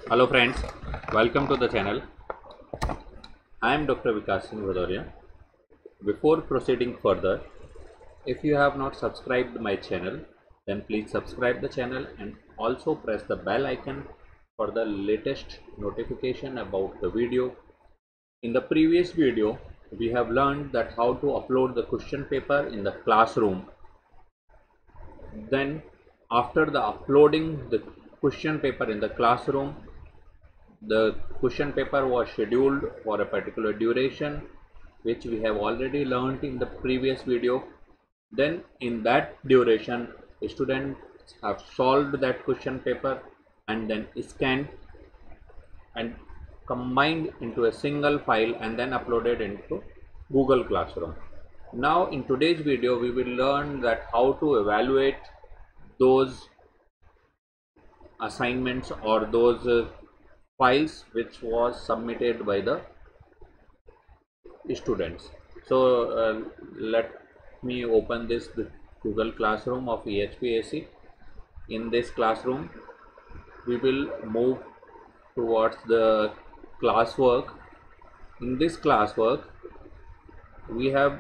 Hello friends, welcome to the channel. I am Dr. Vikas Singh Bhadoria. Before proceeding further, if you have not subscribed my channel, then please subscribe the channel and also press the bell icon for the latest notification about the video. In the previous video, we have learned that how to upload the question paper in the classroom. Then after the uploading the question paper in the classroom, the question paper was scheduled for a particular duration, which we have already learned in the previous video. Then in that duration, students have solved that question paper and then scanned and combined into a single file and then uploaded into Google Classroom. Now in today's video, we will learn that how to evaluate those assignments or those files which was submitted by the students. So let me open this the Google Classroom of EHPAC. In this classroom we will move towards the classwork. In this classwork we have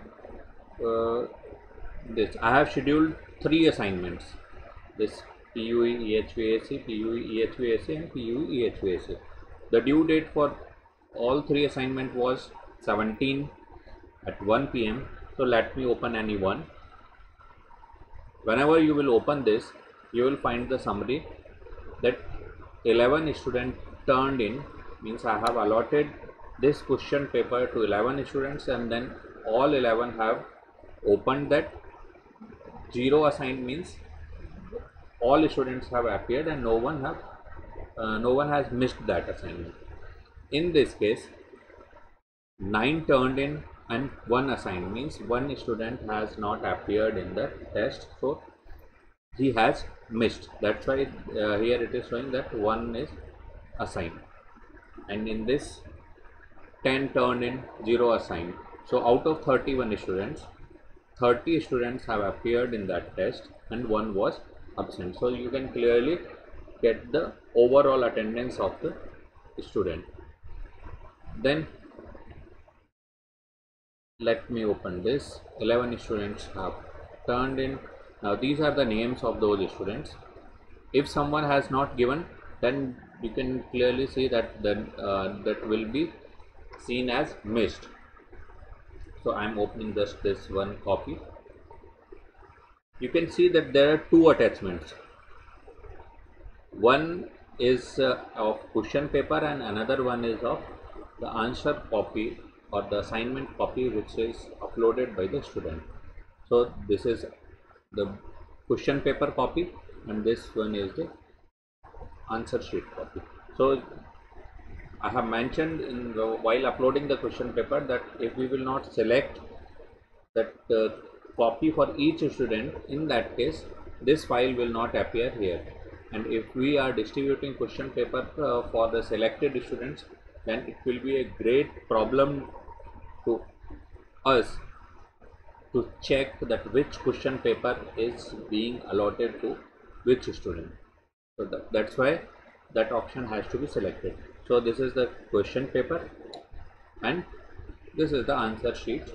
this I have scheduled 3 assignments, this PUE EHPAC, PUE EHPAC and PUE EHPAC. The due date for all 3 assignment was 17 at 1 p.m. So let me open any one. Whenever you will open this, you will find the summary that 11 students turned in, means I have allotted this question paper to 11 students and then all 11 have opened that. 0 assigned means all students have appeared and no one has missed that assignment. In this case 9 turned in and 1 assigned, means 1 student has not appeared in the test, so he has missed. That's why here it is showing that 1 is assigned. And in this 10 turned in, 0 assigned. So out of 31 students, 30 students have appeared in that test and 1 was absent. So you can clearly get the overall attendance of the student. Then let me open this. 11 students have turned in. Now these are the names of those students. If someone has not given, then you can clearly see that that will be seen as missed. So I am opening just this one copy. You can see that there are 2 attachments. One is of question paper and another one is of the answer copy or the assignment copy, which is uploaded by the student. So this is the question paper copy and this one is the answer sheet copy. So I have mentioned while uploading the question paper that if we will not select that copy for each student, in that case this file will not appear here. And if we are distributing question paper for the selected students, then it will be a great problem to us to check that which question paper is being allotted to which student. So that's why that option has to be selected. So this is the question paper and this is the answer sheet.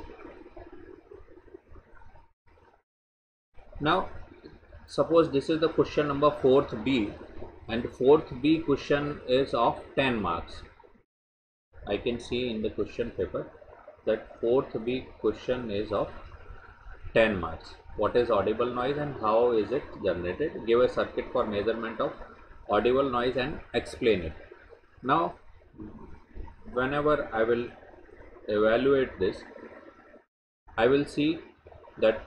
Now suppose this is the question number 4th B and 4th B question is of 10 marks. I can see in the question paper that 4th B question is of 10 marks. What is audible noise and how is it generated? Give a circuit for measurement of audible noise and explain it. Now whenever I will evaluate this, I will see that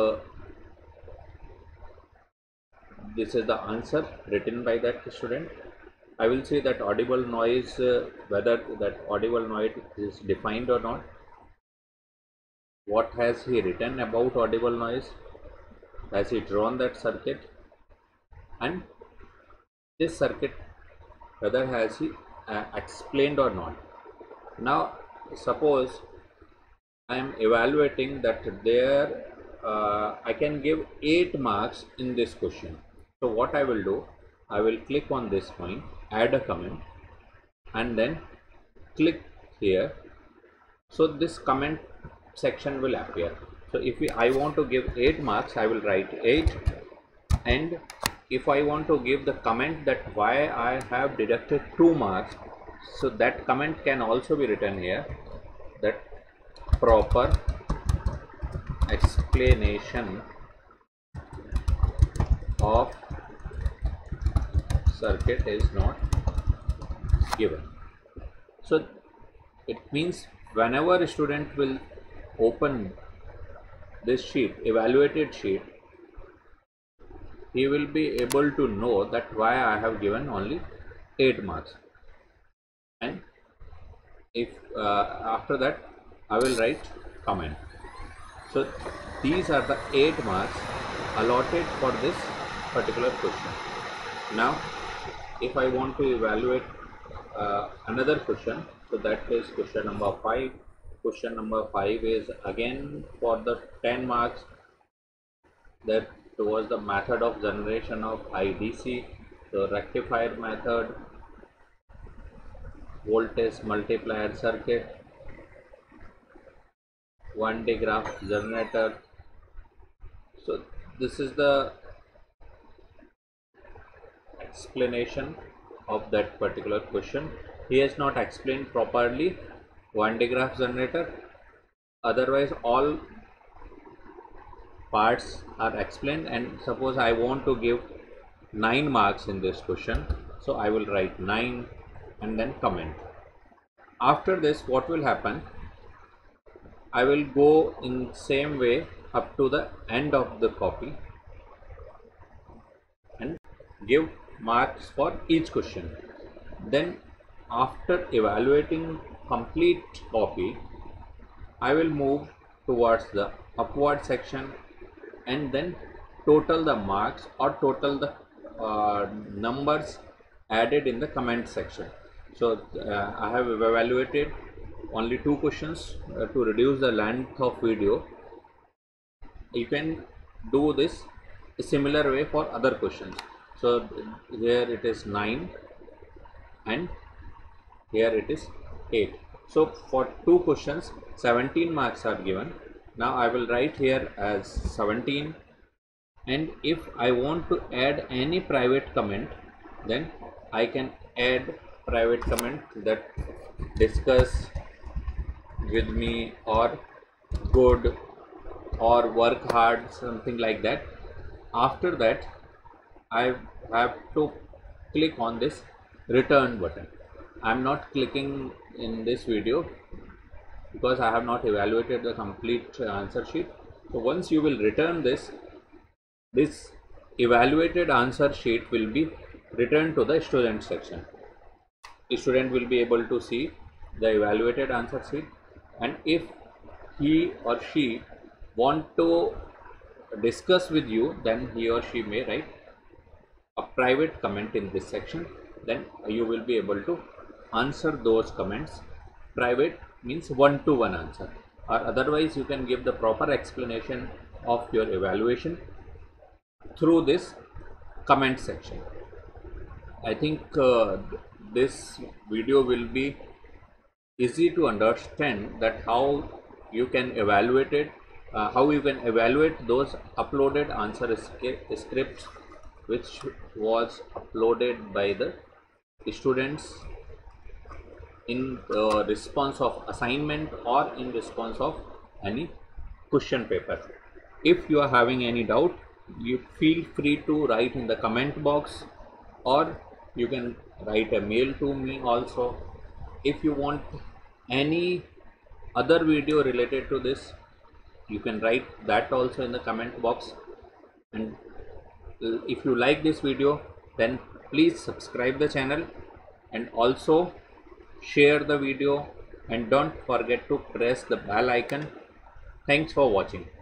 this is the answer written by that student. I will see that audible noise, whether that audible noise is defined or not. What has he written about audible noise? Has he drawn that circuit? And this circuit, whether has he explained or not. Now suppose I am evaluating that there I can give 8 marks in this question. So what I will do, I will click on this point, add a comment, and then click here. So this comment section will appear. So if I want to give 8 marks, I will write 8, and if I want to give the comment that why I have deducted 2 marks, so that comment can also be written here, that proper explanation of circuit is not given. So it means whenever a student will open this sheet, evaluated sheet, he will be able to know that why I have given only 8 marks. And if after that I will write comment. So these are the 8 marks allotted for this particular question. Now if I want to evaluate another question, so that is question number 5. Question number 5 is again for the 10 marks, that was the method of generation of IDC, the rectifier method, voltage multiplier circuit, 1D graph generator. So this is the explanation of that particular question. He has not explained properly 1D graph generator, otherwise all parts are explained. And suppose I want to give 9 marks in this question, so I will write 9 and then comment. After this, what will happen, I will go in same way up to the end of the copy and give marks for each question. Then after evaluating complete copy, I will move towards the upward section and then total the marks or total the numbers added in the comment section. So I have evaluated only 2 questions to reduce the length of video. You can do this a similar way for other questions. So here it is 9 and here it is 8. So for 2 questions 17 marks are given. Now I will write here as 17, and if I want to add any private comment, then I can add private comment that discuss with me or good or work hard, something like that. After that I have to click on this return button. I am not clicking in this video because I have not evaluated the complete answer sheet. So once you will return this evaluated answer sheet will be returned to the student section. The student will be able to see the evaluated answer sheet, and if he or she want to discuss with you, then he or she may write a private comment in this section. Then you will be able to answer those comments. Private means one-to-one answer, or otherwise you can give the proper explanation of your evaluation through this comment section. I think this video will be easy to understand, that how you can evaluate it, how you can evaluate those uploaded answer scripts which was uploaded by the students in response of assignment or in response of any question paper. If you are having any doubt, you feel free to write in the comment box, or you can write a mail to me also. If you want any other video related to this, you can write that also in the comment box. And if you like this video, then please subscribe the channel and also share the video, and don't forget to press the bell icon. Thanks for watching.